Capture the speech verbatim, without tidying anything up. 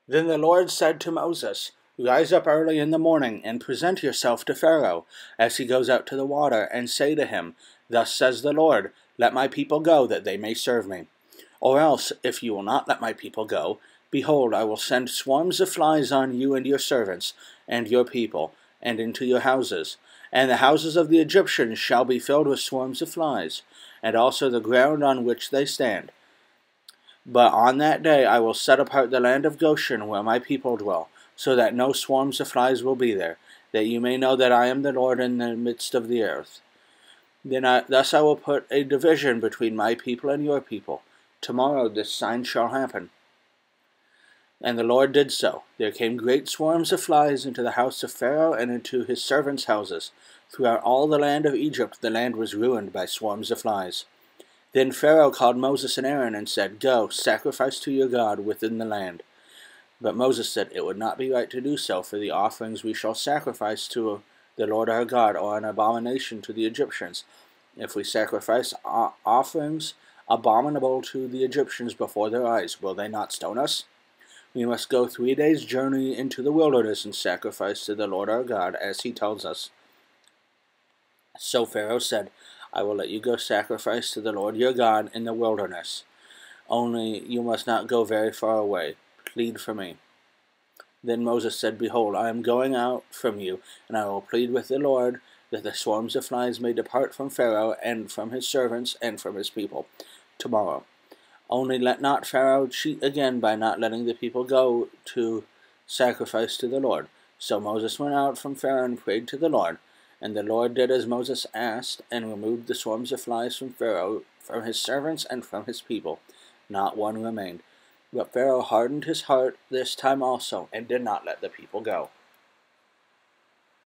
Then the Lord said to Moses, Rise up early in the morning, and present yourself to Pharaoh, as he goes out to the water, and say to him, Thus says the Lord, Let my people go, that they may serve me. Or else, if you will not let my people go, behold, I will send swarms of flies on you and your servants, and your people, and into your houses. And the houses of the Egyptians shall be filled with swarms of flies, and also the ground on which they stand. But on that day I will set apart the land of Goshen, where my people dwell, so that no swarms of flies will be there, that you may know that I am the Lord in the midst of the earth. Then I, thus I will put a division between my people and your people. Tomorrow this sign shall happen. And the Lord did so. There came great swarms of flies into the house of Pharaoh and into his servants' houses. Throughout all the land of Egypt the land was ruined by swarms of flies. Then Pharaoh called Moses and Aaron and said, Go, sacrifice to your God within the land. But Moses said, It would not be right to do so, for the offerings we shall sacrifice to the Lord our God are an abomination to the Egyptians. If we sacrifice offerings abominable to the Egyptians before their eyes, will they not stone us? We must go three days' journey into the wilderness and sacrifice to the Lord our God, as he tells us. So Pharaoh said, I will let you go sacrifice to the Lord your God in the wilderness. Only you must not go very far away. Plead for me. Then Moses said, Behold, I am going out from you, and I will plead with the Lord, that the swarms of flies may depart from Pharaoh, and from his servants, and from his people, tomorrow. Only let not Pharaoh cheat again by not letting the people go to sacrifice to the Lord. So Moses went out from Pharaoh and prayed to the Lord. And the Lord did as Moses asked, and removed the swarms of flies from Pharaoh, from his servants, and from his people. Not one remained. But Pharaoh hardened his heart this time also, and did not let the people go.